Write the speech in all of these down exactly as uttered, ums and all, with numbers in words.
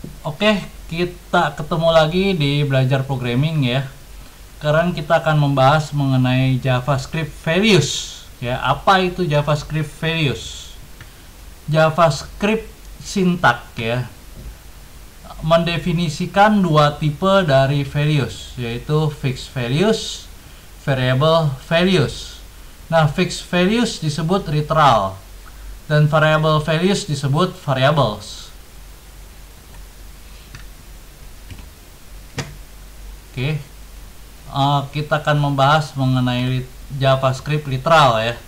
Oke, kita ketemu lagi di belajar programming ya. Sekarang kita akan membahas mengenai JavaScript values. Ya, apa itu JavaScript values? JavaScript syntax ya mendefinisikan dua tipe dari values, yaitu fixed values, variable values. Nah, fixed values disebut literal dan variable values disebut variables. Oke, uh, kita akan membahas mengenai JavaScript literal ya.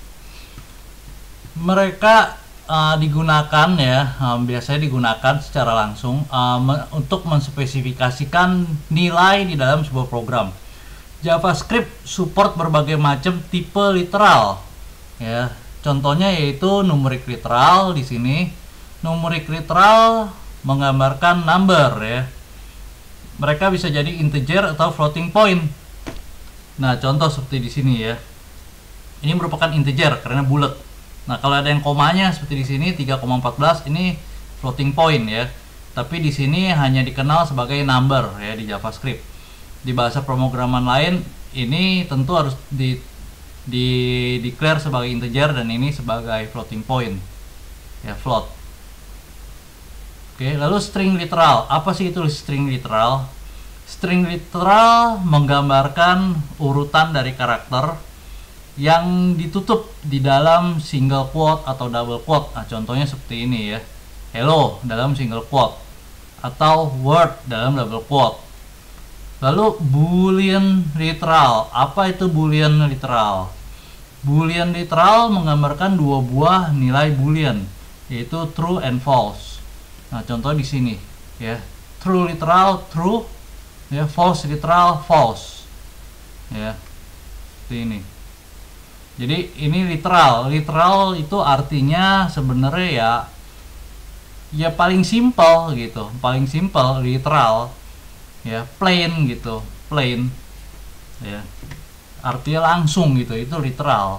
Mereka uh, digunakan ya, uh, biasanya digunakan secara langsung uh, me untuk menspesifikasikan nilai di dalam sebuah program. JavaScript support berbagai macam tipe literal ya. Contohnya yaitu numeric literal di sini. Numeric literal menggambarkan number ya. Mereka bisa jadi integer atau floating point. Nah, contoh seperti di sini ya. Ini merupakan integer karena bulat. Nah, kalau ada yang komanya seperti di sini tiga koma satu empat, ini floating point ya. Tapi di sini hanya dikenal sebagai number ya di JavaScript. Di bahasa pemrograman lain ini tentu harus di di declare sebagai integer dan ini sebagai floating point. Ya, float. Oke, lalu string literal. Apa sih itu string literal? String literal menggambarkan urutan dari karakter yang ditutup di dalam single quote atau double quote. Nah, contohnya seperti ini ya. Hello dalam single quote atau word dalam double quote. Lalu boolean literal. Apa itu boolean literal? Boolean literal menggambarkan dua buah nilai boolean, yaitu true and false. Nah, contoh di sini ya, true literal true, ya, false literal false, ya, seperti ini. Jadi ini literal, literal itu artinya sebenarnya ya, ya paling simple gitu, paling simple literal, ya, plain gitu, plain, ya, artinya langsung gitu, itu literal.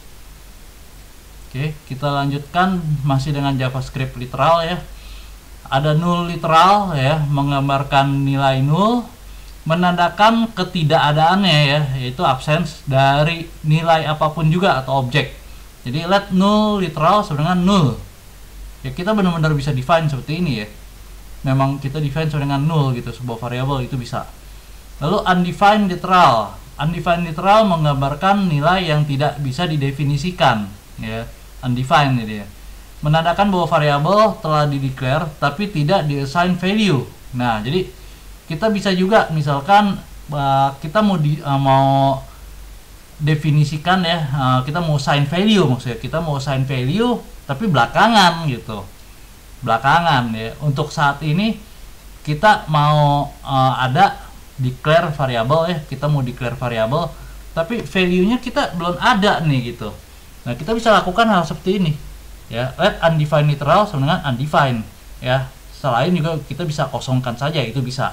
Oke, kita lanjutkan masih dengan JavaScript literal ya. Ada null literal ya, menggambarkan nilai null, menandakan ketidakadaannya ya, yaitu absence dari nilai apapun juga atau objek. Jadi let null literal sama dengan null. Ya, kita benar-benar bisa define seperti ini ya. Memang kita define sama dengan null gitu, sebuah variabel itu bisa. Lalu undefined literal. Undefined literal menggambarkan nilai yang tidak bisa didefinisikan ya, undefined ini ya. Menandakan bahwa variabel telah dideclare tapi tidak diassign value. Nah, jadi kita bisa juga misalkan uh, kita mau di, uh, mau definisikan ya, uh, kita mau assign value, maksudnya kita mau assign value tapi belakangan gitu. Belakangan ya. Untuk saat ini kita mau uh, ada declare variabel ya, kita mau declare variabel tapi value-nya kita belum ada nih gitu. Nah, kita bisa lakukan hal seperti ini. Ya, let undefined literal sama dengan undefined ya. Selain juga kita bisa kosongkan saja, itu bisa.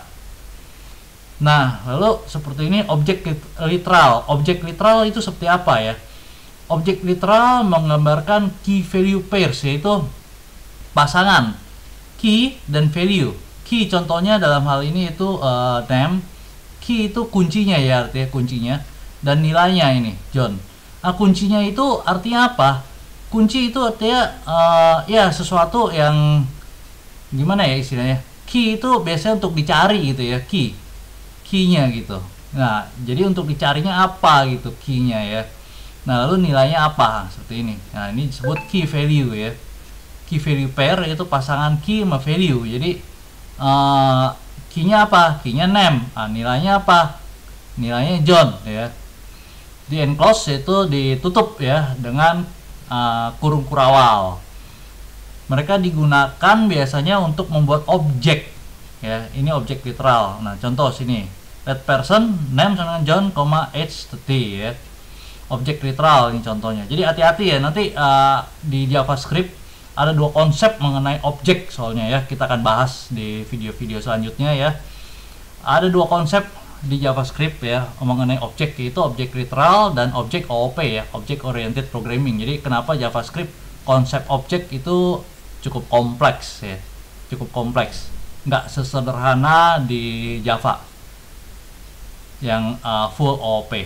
Nah, lalu seperti ini objek literal. Objek literal itu seperti apa ya? Objek literal menggambarkan key value pairs, yaitu pasangan key dan value. Key contohnya dalam hal ini itu uh, name. Key itu kuncinya ya, artinya kuncinya, dan nilainya ini John. Nah, kuncinya itu artinya apa? Kunci itu artinya uh, ya sesuatu yang gimana ya istilahnya. Key itu biasanya untuk dicari gitu ya, key. Key-nya gitu. Nah, jadi untuk dicarinya apa gitu key-nya ya. Nah, lalu nilainya apa? Seperti ini. Nah, ini disebut key value ya. Key value pair itu pasangan key sama value. Jadi uh, key-nya apa? Key-nya name. Nah, nilainya apa? Nilainya John ya. Di enclose itu ditutup ya dengan Uh, kurung kurawal. Mereka digunakan biasanya untuk membuat objek ya. Ini objek literal. Nah, contoh sini let person name sama John, age thirty ya. Objek literal ini contohnya. Jadi hati-hati ya, nanti uh, di JavaScript ada dua konsep mengenai objek soalnya ya. Kita akan bahas di video-video selanjutnya ya. Ada dua konsep di JavaScript ya mengenai objek, yaitu objek literal dan objek O O P ya, object oriented programming. Jadi kenapa JavaScript konsep objek itu cukup kompleks ya, cukup kompleks. nggak sesederhana di Java yang uh, full O O P.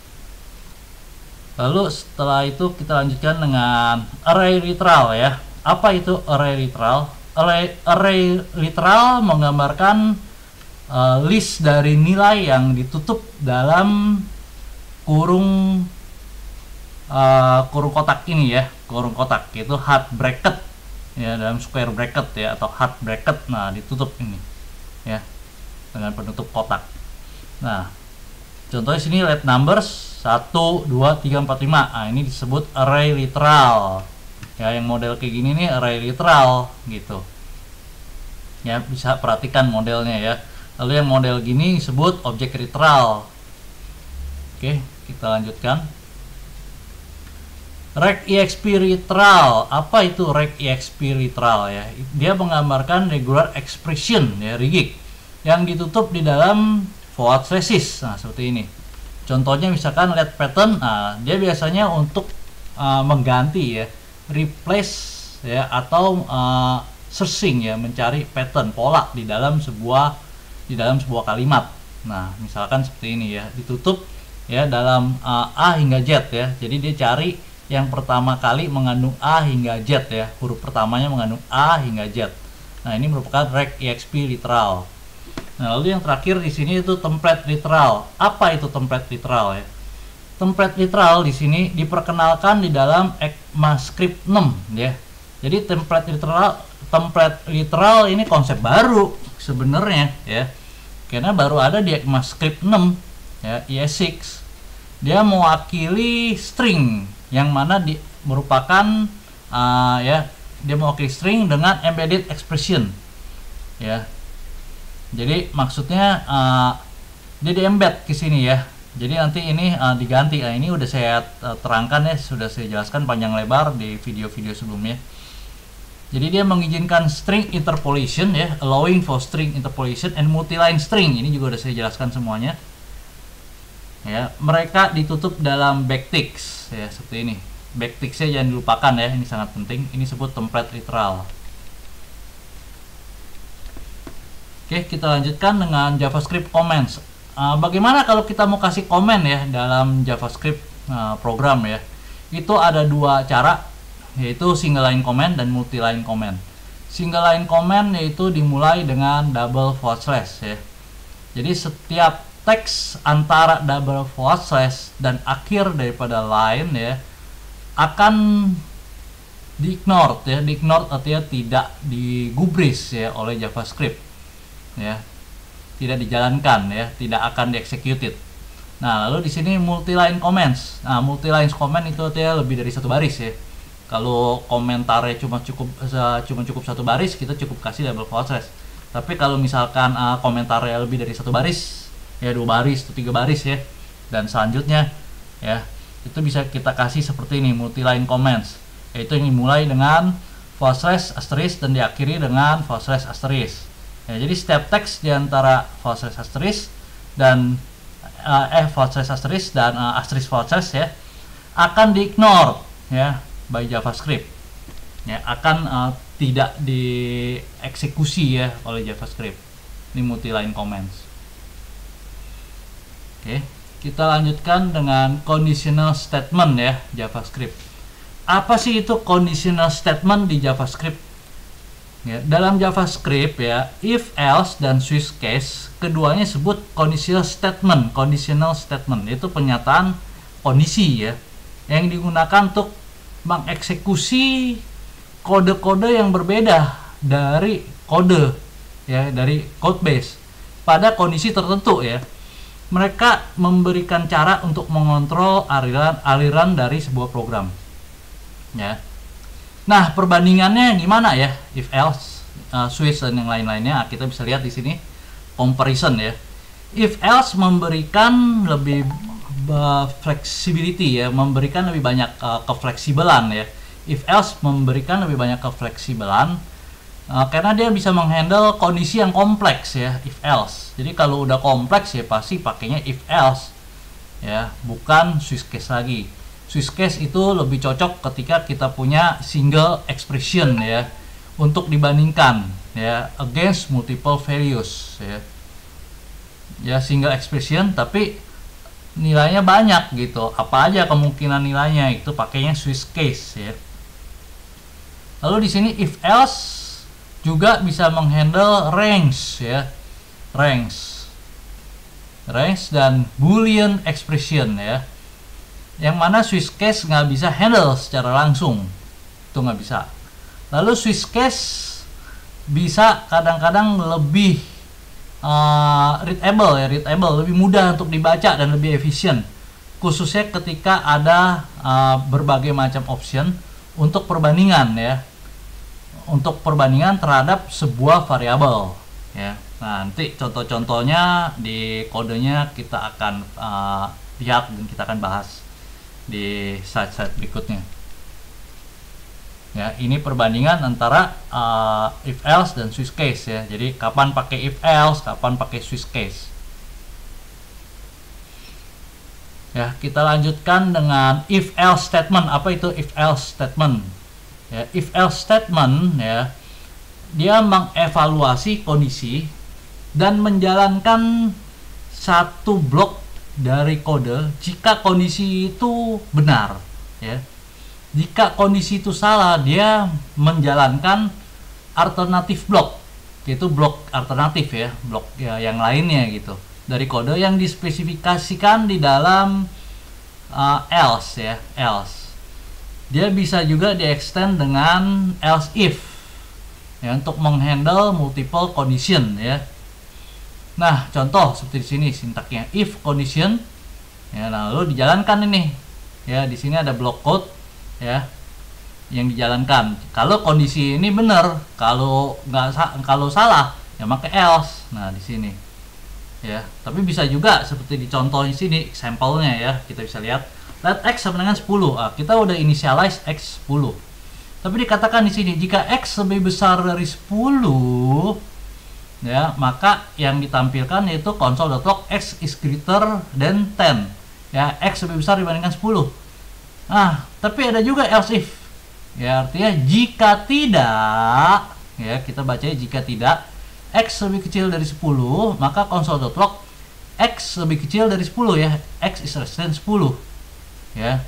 Lalu setelah itu kita lanjutkan dengan array literal ya. Apa itu array literal? Array, array literal menggambarkan uh, list dari nilai yang ditutup dalam kurung uh, kurung kotak ini ya, kurung kotak itu hard bracket ya, dalam square bracket ya atau hard bracket. Nah, ditutup ini ya dengan penutup kotak. Nah, contohnya sini let numbers satu, dua, tiga, empat, lima. Nah, ini disebut array literal. Ya, yang model kayak gini nih array literal gitu. Ya, bisa perhatikan modelnya ya. Lalu yang model gini disebut objek literal. Oke, kita lanjutkan. Regexp literal. Apa itu regexp literal ya? Dia menggambarkan regular expression ya, regig yang ditutup di dalam forward slashes. Nah, seperti ini. Contohnya misalkan let pattern, nah dia biasanya untuk uh, mengganti ya, replace ya atau uh, searching ya, mencari pattern pola di dalam sebuah di dalam sebuah kalimat. Nah, misalkan seperti ini ya, ditutup ya dalam uh, A hingga Z ya. Jadi dia cari yang pertama kali mengandung A hingga Z ya, huruf pertamanya mengandung A hingga Z. Nah, ini merupakan regexp literal. Nah, lalu yang terakhir di sini itu template literal. Apa itu template literal ya? Template literal di sini diperkenalkan di dalam ECMAScript enam ya. Jadi template literal template literal ini konsep baru sebenarnya ya. Karena baru ada di ECMAScript enam ya, E S enam. Dia mewakili string yang mana di, merupakan uh, ya, dia mewakili string dengan embedded expression ya. Jadi maksudnya uh, dia di embed ke sini ya. Jadi nanti ini uh, diganti. Nah, ini udah saya uh, terangkan ya, sudah saya jelaskan panjang lebar di video-video sebelumnya. Jadi dia mengizinkan string interpolation ya, allowing for string interpolation and multiline string. Ini juga udah saya jelaskan semuanya. Ya, mereka ditutup dalam backticks ya, seperti ini. Backticksnya jangan dilupakan ya, ini sangat penting. Ini disebut template literal. Oke, kita lanjutkan dengan JavaScript comments. Uh, bagaimana kalau kita mau kasih komen ya dalam JavaScript uh, program ya? Itu ada dua cara, yaitu single line comment dan multi line comment. Single line comment yaitu dimulai dengan double forward slash ya. Jadi setiap teks antara double forward slash dan akhir daripada line ya akan di-ignored ya. Di-ignored artinya tidak digubris ya oleh JavaScript. Ya, tidak dijalankan ya, tidak akan di-executed. Nah, lalu di sini multi-line comments. Nah, multi-line comment itu artinya lebih dari satu baris ya. Kalau komentarnya cuma cukup cuma cukup satu baris, kita cukup kasih double forward slash. Tapi kalau misalkan uh, komentarnya lebih dari satu baris, ya dua baris atau tiga baris ya, dan selanjutnya ya, itu bisa kita kasih seperti ini, multi-line comments. Yaitu yang dimulai dengan forward slash asterisk dan diakhiri dengan forward slash asterisk. Ya, jadi setiap teks di antara forward slash asterisk dan uh, eh forward slash asterisk dan uh, asterisk forward slash ya akan di-ignore ya by JavaScript. Ya, akan uh, tidak dieksekusi ya oleh JavaScript. Ini multi-line comments. Oke, kita lanjutkan dengan conditional statement ya JavaScript. Apa sih itu conditional statement di JavaScript? Ya, dalam JavaScript ya, if else dan switch case keduanya sebut conditional statement. Conditional statement itu pernyataan kondisi ya yang digunakan untuk mengeksekusi kode-kode yang berbeda dari kode ya, dari code base pada kondisi tertentu ya. Mereka memberikan cara untuk mengontrol aliran aliran dari sebuah program. Ya. Nah, perbandingannya gimana ya? If else, uh, switch dan yang lain-lainnya, kita bisa lihat di sini comparison ya. If else memberikan lebih uh, flexibility ya, memberikan lebih banyak uh, kefleksibelan ya. If else memberikan lebih banyak kefleksibelan uh, karena dia bisa menghandle kondisi yang kompleks ya. If else. Jadi kalau udah kompleks ya pasti pakainya if else ya, bukan switch case lagi. Switch case itu lebih cocok ketika kita punya single expression ya, untuk dibandingkan ya against multiple values ya. Ya single expression tapi nilainya banyak gitu. Apa aja kemungkinan nilainya, itu pakainya Swiss case ya. Lalu di sini if else juga bisa menghandle range ya. Range. Range dan boolean expression ya. Yang mana Swiss case nggak bisa handle secara langsung. Itu nggak bisa. Lalu Swiss case bisa kadang-kadang lebih Uh, readable ya, readable lebih mudah untuk dibaca dan lebih efisien, khususnya ketika ada uh, berbagai macam option untuk perbandingan ya, untuk perbandingan terhadap sebuah variabel ya. Nah, nanti contoh-contohnya di kodenya kita akan uh, lihat dan kita akan bahas di slide-slide berikutnya. Ya, ini perbandingan antara uh, if else dan Swiss case ya. Jadi kapan pakai if else, kapan pakai Swiss case. Ya, kita lanjutkan dengan if else statement. Apa itu if else statement? Ya, if else statement ya, dia mengevaluasi kondisi dan menjalankan satu blok dari kode jika kondisi itu benar ya. Jika kondisi itu salah, dia menjalankan alternatif blok, yaitu blok alternatif ya, blok ya, yang lainnya gitu, dari kode yang dispesifikasikan di dalam uh, else ya, else. Dia bisa juga di-extend dengan else if ya, untuk menghandle multiple condition ya. Nah, contoh seperti di sini sintaknya if condition ya, lalu dijalankan ini ya, di sini ada blok code ya yang dijalankan. Kalau kondisi ini benar, kalau nggak kalau salah ya maka else. Nah, di sini ya, tapi bisa juga seperti di contoh di sini sampelnya ya, kita bisa lihat let x sama dengan sepuluh. Ah, kita udah initialize x sepuluh, tapi dikatakan di sini jika x lebih besar dari sepuluh ya, maka yang ditampilkan yaitu console.log x is greater than ten ya, x lebih besar dibandingkan sepuluh. Nah, tapi ada juga else if ya, artinya jika tidak ya, kita baca jika tidak x lebih kecil dari sepuluh, maka console.log x lebih kecil dari sepuluh ya, x is less than sepuluh ya.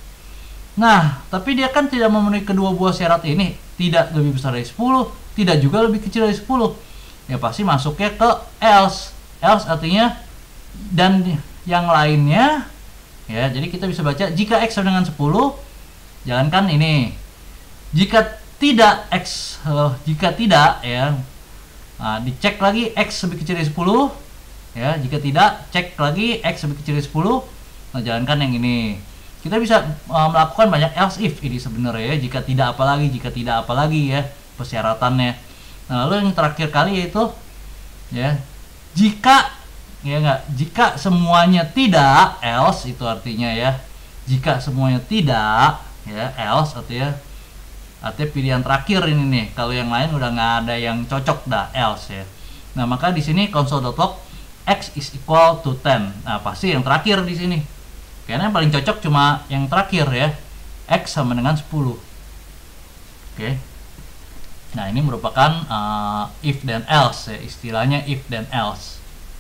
Nah, tapi dia kan tidak memenuhi kedua buah syarat ini, tidak lebih besar dari sepuluh, tidak juga lebih kecil dari sepuluh ya, pasti masuknya ke else. Else artinya dan yang lainnya ya. Jadi kita bisa baca jika x sama dengan sepuluh, jalankan ini. Jika tidak x uh, jika tidak ya, nah, dicek lagi x lebih kecil dari sepuluh ya. Jika tidak, cek lagi x lebih kecil dari sepuluh, nah jalankan yang ini. Kita bisa uh, melakukan banyak else if ini sebenarnya ya. Jika tidak apalagi, jika tidak apalagi ya persyaratannya. Nah, lalu yang terakhir kali yaitu ya, jika ya enggak, jika semuanya tidak, else itu artinya ya, jika semuanya tidak ya, else artinya artinya pilihan terakhir ini nih, kalau yang lain udah nggak ada yang cocok dah, else ya. Nah, maka di sini console.log x is equal to ten. Nah, pasti yang terakhir di sini, karena yang paling cocok cuma yang terakhir ya, x sama dengan sepuluh. Oke. Nah, ini merupakan uh, if dan else ya, istilahnya if dan else.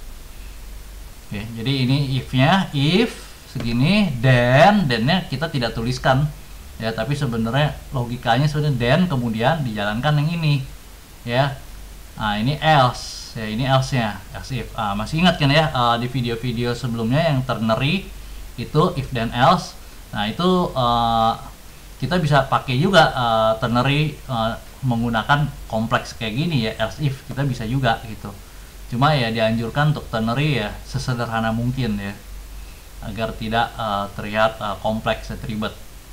Oke, jadi ini if-nya, if segini, then, then-nya kita tidak tuliskan ya, tapi sebenarnya logikanya sebenarnya then kemudian dijalankan yang ini ya. Nah, ini else ya, ini else-nya, else if. Ah, masih ingat kan ya uh, di video-video sebelumnya yang ternary itu if dan else. Nah, itu uh, kita bisa pakai juga uh, ternary uh, menggunakan kompleks kayak gini ya, else if kita bisa juga gitu. Cuma ya dianjurkan untuk ternary ya sesederhana mungkin ya, agar tidak uh, terlihat uh, kompleks dan ribet.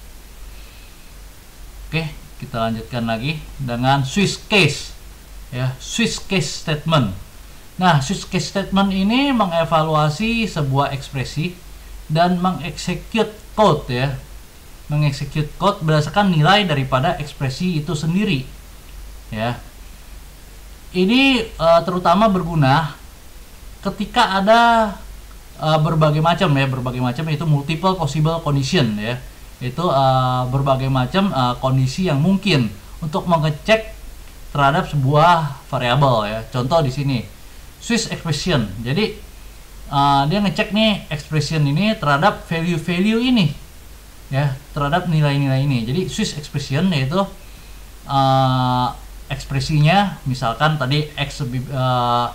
Oke, kita lanjutkan lagi dengan Swiss case ya, Swiss case statement. Nah, Swiss case statement ini mengevaluasi sebuah ekspresi dan mengeksekut code ya, mengeksekut code berdasarkan nilai daripada ekspresi itu sendiri ya. Ini uh, terutama berguna ketika ada uh, berbagai macam ya, berbagai macam itu multiple possible condition ya. Itu uh, berbagai macam uh, kondisi yang mungkin untuk mengecek terhadap sebuah variabel ya. Contoh di sini Swiss expression. Jadi uh, dia ngecek nih expression ini terhadap value-value ini ya, terhadap nilai-nilai ini. Jadi Swiss expression yaitu uh, ekspresinya misalkan tadi x lebih uh,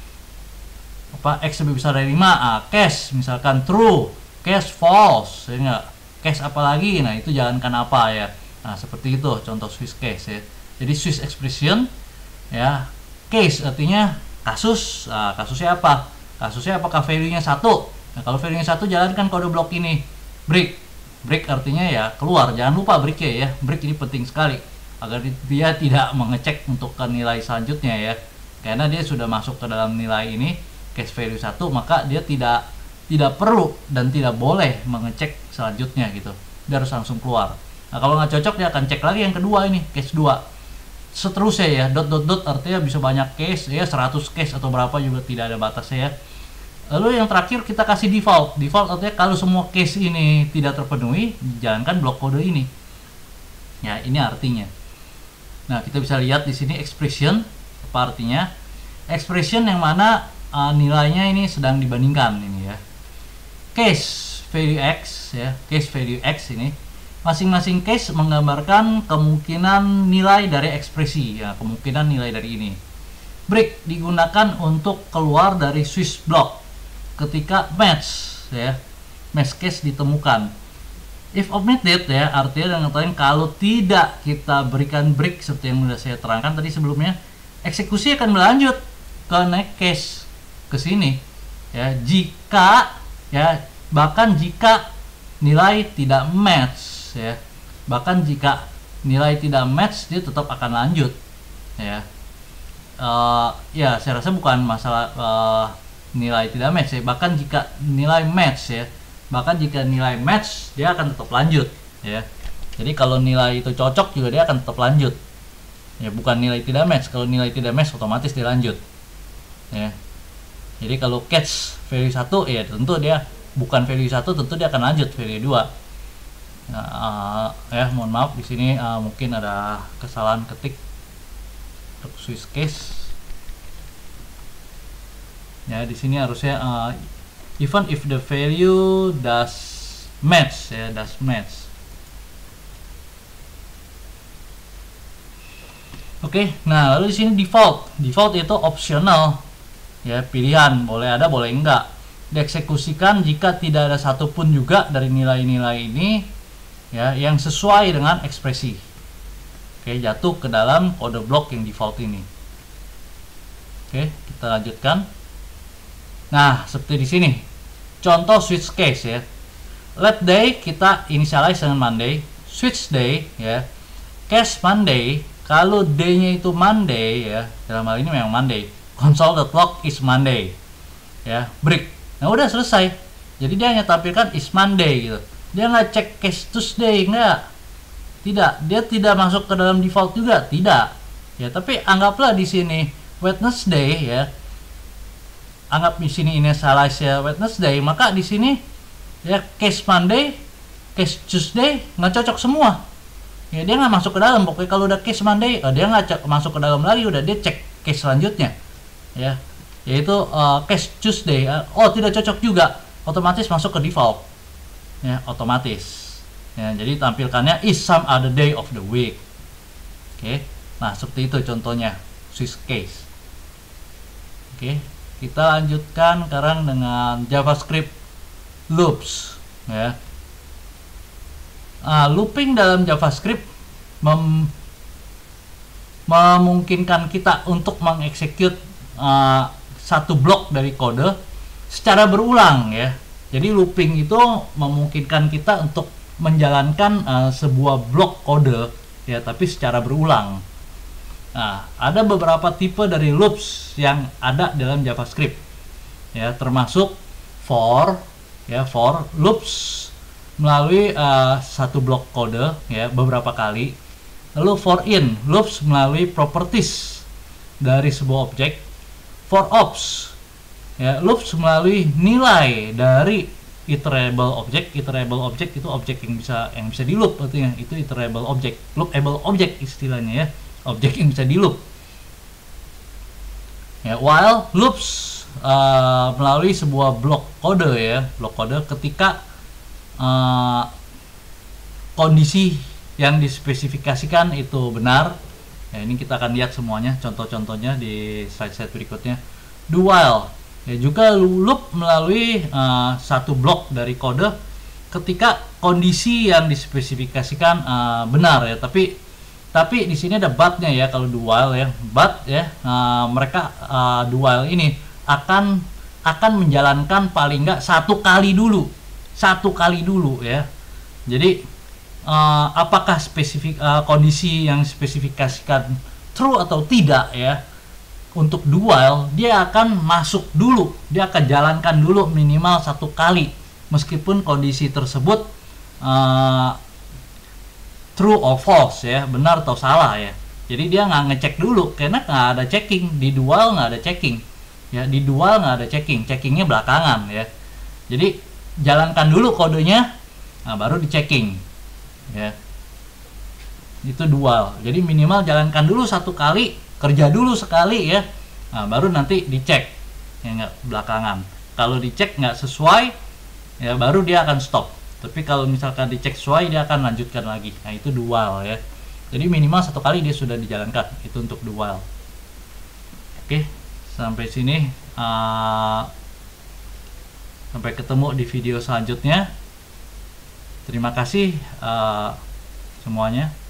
apa x lebih besar dari lima, ah, case misalkan true, case false, ya enggak, case apalagi, nah itu jalankan apa ya. Nah seperti itu contoh Swiss case ya. Jadi Swiss expression ya, case artinya kasus. Nah, kasusnya apa? Kasusnya apakah value-nya satu? Nah kalau value-nya satu jalankan kode blok ini, break. Break artinya ya keluar. Jangan lupa break ya, ya. Break ini penting sekali agar dia tidak mengecek untuk ke nilai selanjutnya ya. Karena dia sudah masuk ke dalam nilai ini, case value satu, maka dia tidak tidak perlu dan tidak boleh mengecek selanjutnya gitu. Dia harus langsung keluar. Nah kalau nggak cocok dia akan cek lagi yang kedua ini, case dua. Seterusnya ya, dot dot dot artinya bisa banyak case ya, seratus case atau berapa juga tidak ada batasnya ya. Lalu yang terakhir kita kasih default. Default artinya kalau semua case ini tidak terpenuhi, jalankan blok kode ini. Ya, ini artinya. Nah, kita bisa lihat di sini expression apa artinya? Expression yang mana uh, nilainya ini sedang dibandingkan ini ya. Case value x ya, case value x ini masing-masing case menggambarkan kemungkinan nilai dari ekspresi ya, kemungkinan nilai dari ini. Break digunakan untuk keluar dari Swiss block ketika match ya, match case ditemukan. If omitted ya, artinya dengan kata lain kalau tidak kita berikan break seperti yang sudah saya terangkan tadi sebelumnya, eksekusi akan berlanjut ke next case ke sini ya, jika ya, bahkan jika nilai tidak match ya, bahkan jika nilai tidak match dia tetap akan lanjut ya. Uh, ya saya rasa bukan masalah uh, nilai tidak match ya, bahkan jika nilai match ya, bahkan jika nilai match dia akan tetap lanjut ya. Jadi kalau nilai itu cocok juga dia akan tetap lanjut ya, bukan nilai tidak match. Kalau nilai tidak match otomatis dia lanjut ya. Jadi kalau catch value satu ya tentu dia bukan value satu, tentu dia akan lanjut value dua. Nah, uh, ya mohon maaf di sini uh, mungkin ada kesalahan ketik untuk Swiss case. Ya di sini harusnya uh, even if the value does match ya, does match. Oke, okay, nah lalu di sini default. Default itu optional ya, pilihan, boleh ada boleh enggak. Dieksekusikan jika tidak ada satupun juga dari nilai-nilai ini ya yang sesuai dengan ekspresi. Oke, okay, jatuh ke dalam kode blok yang default ini. Oke, okay, kita lanjutkan. Nah, seperti di sini. Contoh switch case ya. Let day kita initialize dengan Monday, switch day ya. Case Monday, kalau day-nya itu Monday ya, dalam hal ini memang Monday. Console.log is Monday. Ya, break. Nah, udah selesai. Jadi dia hanya tampilkan is Monday gitu. Dia nggak cek case Tuesday, enggak. Tidak, dia tidak masuk ke dalam default juga, tidak. Ya, tapi anggaplah di sini Wednesday ya. Anggap di sini initialize ya Wednesday, maka di sini ya case Monday, case Tuesday nggak cocok semua. Ya dia nggak masuk ke dalam. Pokoknya kalau udah case Monday, oh, dia nggak masuk ke dalam lagi, udah dia cek case selanjutnya. Ya, yaitu uh, case Tuesday. Uh, oh tidak cocok juga, otomatis masuk ke default. Ya otomatis. Ya jadi tampilkannya is some other day of the week. Oke, nah seperti itu contohnya Swiss case. Oke. Kita lanjutkan sekarang dengan JavaScript loops ya. Nah, looping dalam JavaScript mem memungkinkan kita untuk mengeksekut uh, satu blok dari kode secara berulang ya. Jadi looping itu memungkinkan kita untuk menjalankan uh, sebuah blok kode ya, tapi secara berulang. Nah, ada beberapa tipe dari loops yang ada dalam JavaScript ya, termasuk for ya, for loops melalui uh, satu blok kode ya beberapa kali. Lalu for in loops melalui properties dari sebuah objek. For ops ya, loops melalui nilai dari iterable object. Iterable object itu objek yang bisa yang bisa di loop, artinya itu iterable object, loopable object istilahnya ya. objek yang bisa di loop. Ya, while loops uh, melalui sebuah blok kode ya, blok kode ketika uh, kondisi yang dispesifikasikan itu benar. Ya, ini kita akan lihat semuanya, contoh-contohnya di slide-slide berikutnya. Do while ya juga loop melalui uh, satu blok dari kode ketika kondisi yang dispesifikasikan uh, benar ya, tapi tapi di sini ada but-nya ya kalau do while ya. But ya uh, mereka uh, do while ini akan akan menjalankan paling nggak satu kali dulu, satu kali dulu ya. Jadi uh, apakah spesifik uh, kondisi yang spesifikasikan true atau tidak ya, untuk do while dia akan masuk dulu, dia akan jalankan dulu minimal satu kali meskipun kondisi tersebut uh, true or false ya, benar atau salah ya. Jadi dia nggak ngecek dulu karena nggak ada checking di do while, nggak ada checking ya, di do while nggak ada checking, checkingnya belakangan ya. Jadi jalankan dulu kodenya, nah baru di checking ya, itu do while. Jadi minimal jalankan dulu satu kali, kerja dulu sekali ya, nah baru nanti dicek ya, nggak belakangan. Kalau dicek nggak sesuai ya baru dia akan stop, tapi kalau misalkan dicek sesuai dia akan lanjutkan lagi. Nah itu do while ya. Jadi minimal satu kali dia sudah dijalankan, itu untuk do while. Oke, sampai sini uh, sampai ketemu di video selanjutnya. Terima kasih uh, semuanya.